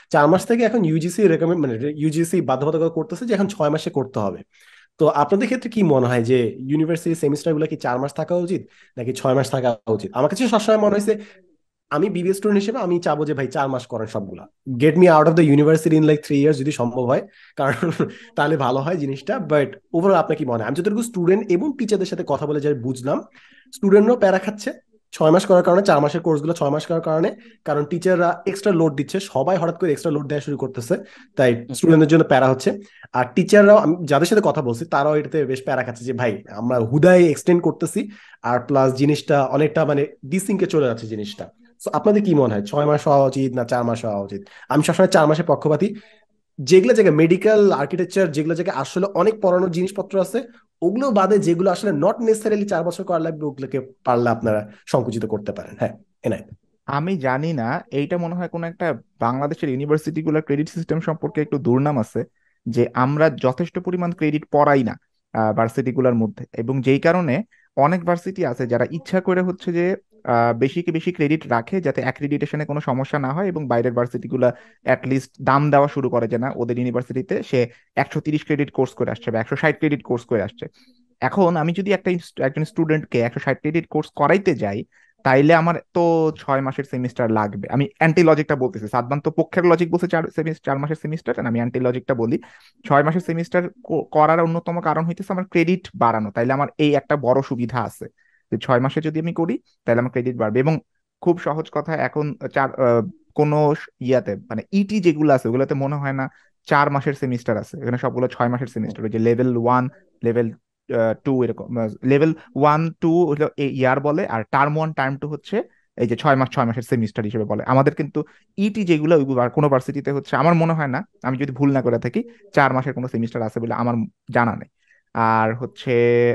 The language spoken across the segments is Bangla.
4 মাস থেকে এখন ইউজিসি রেকমেন্ড, মানে ইউজিসি বাধ্যবাধকতা করতেছে যে এখন 6 মাসে করতে হবে। তো আপনাদের ক্ষেত্রে কি মনে হয় যে ইউনিভার্সিটি সেমিস্টার গুলো কি 4 মাস থাকা উচিত নাকি 6 মাস থাকা উচিত? আমার কাছে সবসময় মনে হয়েছে, আমি বিবিএ স্টুডেন্ট হিসেবে আমি চাবো যে ভাই 4 মাস করেন সবগুলা, get me out of the university in like 3 years যদি সম্ভব হয়, কারণ তাহলে ভালো হয় জিনিসটা। বাট ওভারঅল আপনার কি মনে হয়? আমি যতটুকু স্টুডেন্ট এবং টিচারদের সাথে কথা বলে যাই বুঝলাম, স্টুডেন্টরাও প্যারা খাচ্ছে 6 মাস করার কারণে, 4 মাসের কোর্সগুলো 6 মাস করার কারণে, কারণ টিচাররা এক্সট্রা লোড দিচ্ছে, সবাই হঠাৎ করে এক্সট্রা লোড দেওয়া শুরু করতেছে, তাই স্টুডেন্টদের জন্য প্যারা হচ্ছে। আর টিচাররাও, আমি যাদের সাথে কথা বলছি তারাও এটাতে বেশ প্যারা খাচ্ছে যে ভাই আমরা হুদাই এক্সটেন্ড করতেছি, আর প্লাস জিনিসটা অনেকটা মানে ডিসিঙ্কে চলে যাচ্ছে জিনিসটা। তো আপনাদের কি মনে হয় 6 মাস হওয়া উচিত না 4 মাস হওয়া উচিত? আমি সবসময় 4 মাসের পক্ষপাতী। যেগুলো জায়গায় মেডিকেল আর্কিটেকচার, যেগুলো জায়গায় আসলে অনেক পড়ানোর জিনিসপত্র আছে, ওগুলো বাদে যেগুলো আসলে নট নেসেসারিলি 4 বছর করা লাগবে, ওগুলোকে পারলে আপনারা সংকুচিত করতে পারেন। হ্যাঁ, এনাই। আমি জানি না, এইটা মনে হয় কোনো একটা বাংলাদেশের ইউনিভার্সিটি গুলোর ক্রেডিট সিস্টেম সম্পর্কে একটু দুর্নাম আছে, যে আমরা যথেষ্ট পরিমাণ ক্রেডিট পড়াই না ভার্সিটি গুলোর মধ্যে, এবং যেই কারণে অনেক ভার্সিটি আছে যারা ইচ্ছা করে হচ্ছে যে বেশি বেশি ক্রেডিট রাখে যাতে অ্যাক্রিডিটেশনে কোনো সমস্যা না হয়, এবং বাইরের ভার্সিটি গুলা অ্যাটলিস্ট দাম দেওয়া শুরু করে যে না, ওদের ইউনিভার্সিটিতে সে 130 ক্রেডিট কোর্স করে আসছে বা 160 ক্রেডিট কোর্স করে আসছে। এখন আমি যদি একজন স্টুডেন্টকে 160 ক্রেডিট কোর্স করাইতে যাই, তাইলে আমার তো 6 মাসের সেমিস্টার লাগবে। আমি অ্যান্টি লজিকটা বলতেছি, সাদমান তো পক্ষের লজিক বলছে 4 মাসের সেমিস্টার, আমি অ্যান্টি লজিকটা বলি। 6 মাসের সেমিস্টার করার অন্যতম কারণ হইতেছে আমার ক্রেডিট বাড়ানো, তাইলে আমার এই একটা বড় সুবিধা আছে যে 6 মাসে যদি আমি করি তাহলে আমার ক্রেডিট বাড়বে। এবং খুব সহজ কথা, এখন কোনো ইয়াতে মানে ইটি যেগুলো আছে ওগুলোতে মনে হয় না 4 মাসের সেমিস্টার আছে, এখানে সবগুলো 6 মাসের সেমিস্টার, ওই যে লেভেল 1, লেভেল 2 এরকম। লেভেল 1 2 হলো ইয়ার বলে, আর টার্ম 1 টার্ম 2 হচ্ছে এই যে 6 মাসের সেমিস্টার হিসেবে বলে আমাদের। কিন্তু ইটি যেগুলো ওইগুলো আর কোনো ভার্সিটিতে হচ্ছে আমার মনে হয় না, আমি যদি ভুল না করে থাকি, 4 মাসের কোনো সেমিস্টার আছে বলে আমার জানা নেই। আর হচ্ছে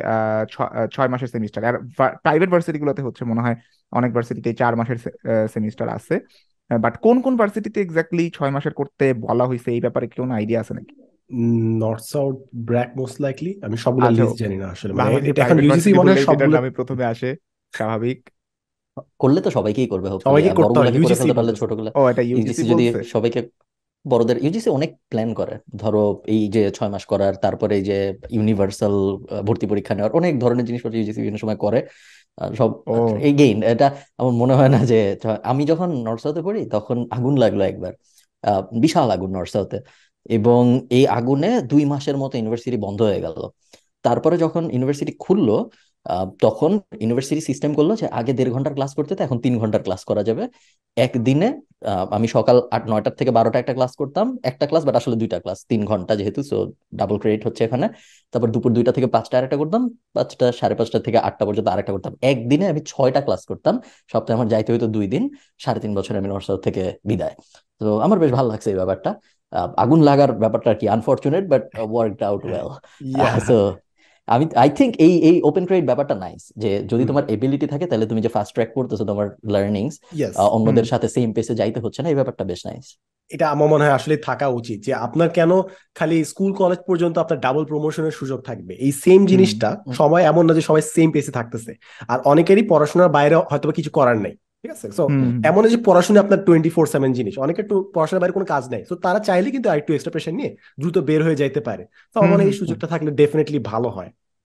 6 মাসের সেমিস্টার, আর প্রাইভেট ভার্সিটি গুলোতে হচ্ছে মনে হয় অনেক ভার্সিটিতে 4 মাসের সেমিস্টার আছে। বাট কোন কোন ভার্সিটিতে এক্স্যাক্টলি 6 মাসের করতে বলা হয়েছে এই ব্যাপারে কি কোনো আইডিয়া আছে নাকি? North south BRAC most likely, আমি সবগুলো আচ্ছা, লিস্ট ওকে। জানি না আসলে, মানে বাংলাদেশের এটা এখন প্রাইভেট ইউজিসি ভার্সিটি মনে হয় বললেই যেটার সবগুলো নামই প্রথমে আসে, স্বাভাবিক। করলে তো সবাইকেই করবে হোপফুলি, সবাইকে আর করতে হয়, বড়গুলাকে করে ইউজিসি ফেলতে পারলে বলতেছে। ছোটগুলা। ও, এটা ইউজিসি ইউজিসি যদি বলছে? সবাইকে, বড়দের ইউজিসি অনেক প্ল্যান করে, ধরো এই যে 6 মাস করার, তারপরে এই যে ইউনিভার্সাল ভর্তি পরীক্ষা নেওয়ার, অনেক ধরনের জিনিসপত্র ইউজিসি বিভিন্ন সময় করে। আর সব ও, এগেইন এটা আমার মনে হয় না যে আমি যখন নর্থ সাউথে পড়ি তখন আগুন লাগলো একবার, বিশাল আগুন নর্থ সাউথে, এবং এই আগুনে 2 মাসের মতো ইউনিভার্সিটি বন্ধ হয়ে গেল। তারপরে যখন ইউনিভার্সিটি খুললো, তখন ইউনিভার্সিটি সিস্টেম করলো যে আগে 1.5 ঘন্টার ক্লাস করতে তো এখন 3 ঘন্টার ক্লাস করা যাবে একদিনে। আমি সকাল 9টা থেকে 12টা একটা ক্লাস করতাম, একটা ক্লাস বাট আসলে দুইটা ক্লাস, 3 ঘন্টা যেহেতু, সো ডাবল ক্রেডিট হচ্ছে এখানে। তারপর দুপুর 2টা থেকে 5টা আরেকটা করতাম, 5টা 5:30 থেকে 8টা পর্যন্ত আরেকটা করতাম। একদিনে আমি 6টা ক্লাস করতাম। সপ্তাহে আমার যাইতে হইতো 2 দিন। 3.5 বছর আমি নর্থ সাউথ থেকে বিদায়। তো আমার বেশ ভালো লাগছে এই ব্যাপারটা। আগুন লাগার ব্যাপারটা আর কি unfortunate, but worked out well. Yeah. So আমি আই থিঙ্ক এই এই ওপেন ক্রেডিট ব্যাপারটা নাইস, যে যদি তোমার এবিলিটি থাকে তাহলে তুমি যে ফাস্ট ট্র্যাক করতেছো তোমার লার্নিংস, ইয়েস। হুম। অন্যদের সাথে সেম পেসে যাইতে হচ্ছে না, এই ব্যাপারটা বেশ নাইস। এটা আমার মনে হয় আসলে থাকা উচিত, যে আপনার কেন খালি স্কুল কলেজ পর্যন্ত আপনার ডাবল প্রমোশনের সুযোগ থাকবে, এই সেম হুম। জিনিসটা সবাই এমন না যে সবাই সেম পেসে থাকতেছে। আর অনেকেরই পড়াশোনার বাইরে হয়তো বা কিছু করার নেই, ঠিক আছে? So hmm. এমন না যে পড়াশোনা আপনার 24/7 জিনিস, অনেকের তো পড়াশোনার বাইরে কোনো কাজ নেই, তো তারা চাইলে কিন্তু আরেকটু এক্সট্রা প্রেশার নিয়ে দ্রুত বের হয়ে যাইতে পারে। তো আমার হুম। মনে হয় হুম। এই হুম। সুযোগটা থাকলে ডেফিনেটলি ভালো হয়।